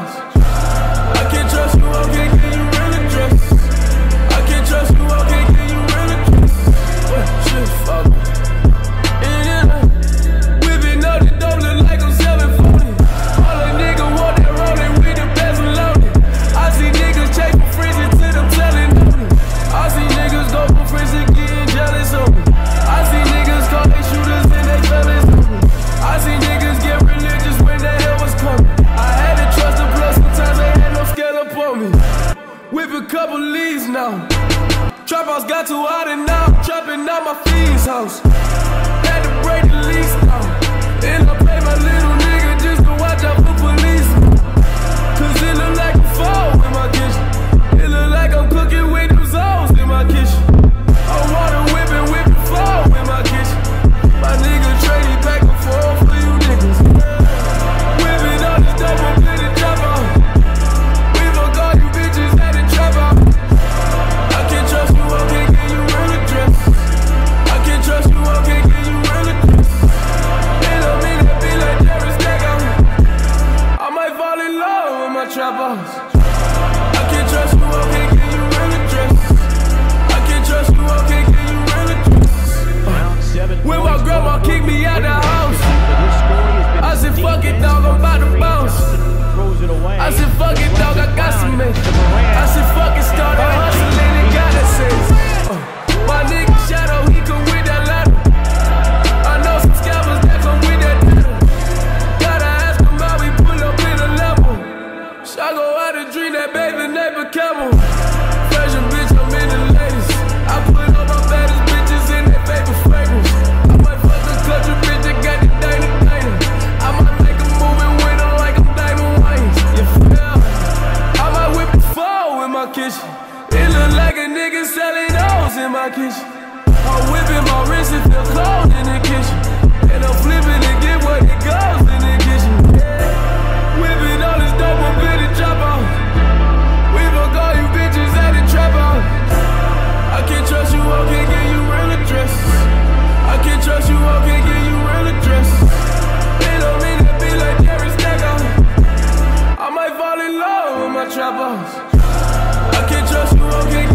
house. I can't trust you, I can't give you real address. I can't trust you, I can't give you real address. What shit, fuck me? Whipping up the dope, look like I'm 740. All a nigga want that rolling with the bezel loaded. I see niggas chasing frizzy till them telling on me. I see niggas go from frizzy getting jealous of me. I see niggas call they shooters and they fellas on me. I see niggas get religious when the hell was coming. I had to trust the blood, sometimes they had no scale up on me. Whip a couple leads now. Trap house got too hot and now I'm trapping out my fiend's house. Had to break the lease now. And I pay my little nigga just to watch out for police. Cause it look like a fall in my kitchen. It look like I'm cooking with them souls in my kitchen. I'm water whipping fall in my kitchen. My nigga trading back and forth for you niggas. Whipping all this dope up in the trap out. We fuck all you bitches at the trap out. I can't trust you, I can't give you real address. I can't trust you, I can't give you real address. It don't mean to be like Jerry Stack out. I might fall in love with my trap house. I can't trust you, I can't give you real address. I can't trust you, I can't give you real address. When my grandma kicked me out the house, I said fuck it dog, I'm about to bounce. I said fuck it dog, I got some men. I said fuck it, started hustling and got that sense. My nigga Shadow, he come with that ladder. I know some scalpers that come with that data. Gotta ask him how we pull up in a level. I go out and drink that baby neighbor camel. Fashion bitch, I'm in the ladies. I put all my baddest bitches in that baby fragrance. I might fuck a country bitch that got the Dana Dana. I might make a movie with her like I'm Diamond Wayans. You feel? I might whip a fall in my kitchen. It look like a nigga selling O's in my kitchen. I'm whipping my wrist and feel cold in the kitchen. And I'm flipping to get what it goes in the kitchen. Whipping all this dope up in the trap out. We fuck all you bitches at the trap out. I can't trust you, I can't give you real address. I can't trust you, I can't give you real address. It don't mean to be like Jerry Stack out. I might fall in love with my trap house. I can't trust you, I can't